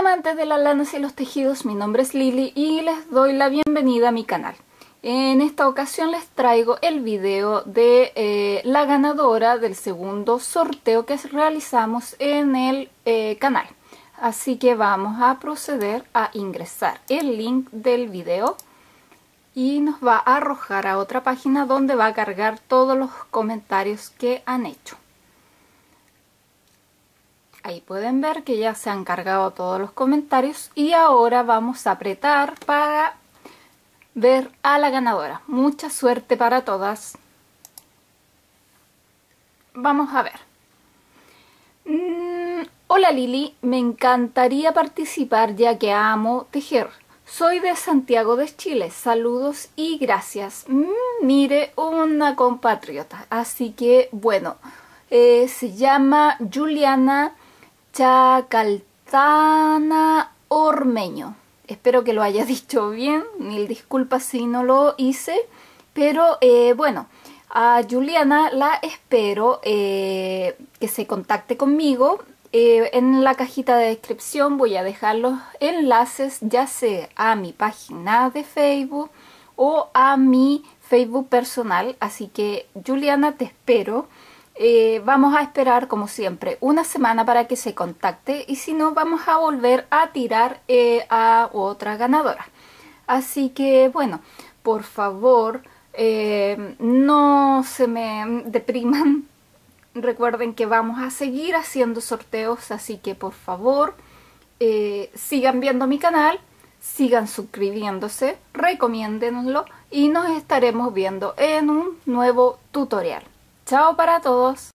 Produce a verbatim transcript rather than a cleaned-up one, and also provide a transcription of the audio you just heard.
amantes de las lanas y los tejidos, mi nombre es Lili y les doy la bienvenida a mi canal. En esta ocasión les traigo el video de eh, la ganadora del segundo sorteo que realizamos en el eh, canal. Así que vamos a proceder a ingresar el link del video y nos va a arrojar a otra página donde va a cargar todos los comentarios que han hecho. Ahí pueden ver que ya se han cargado todos los comentarios y ahora vamos a apretar para ver a la ganadora. Mucha suerte para todas. Vamos a ver. Mm, hola Lili, me encantaría participar ya que amo tejer. Soy de Santiago de Chile. Saludos y gracias. Mm, mire, una compatriota. Así que bueno, eh, se llama Juliana Chacaltana Ormeño. Espero que lo haya dicho bien, mil disculpas si no lo hice, pero eh, bueno, a Juliana la espero eh, que se contacte conmigo. Eh, en la cajita de descripción voy a dejar los enlaces ya sea a mi página de Facebook o a mi Facebook personal, así que Juliana, te espero. Eh, vamos a esperar como siempre una semana para que se contacte y si no vamos a volver a tirar eh, a otra ganadora. Así que bueno, por favor eh, no se me depriman. Recuerden que vamos a seguir haciendo sorteos, así que por favor eh, sigan viendo mi canal, sigan suscribiéndose, recomiéndenlo y nos estaremos viendo en un nuevo tutorial. Chao para todos.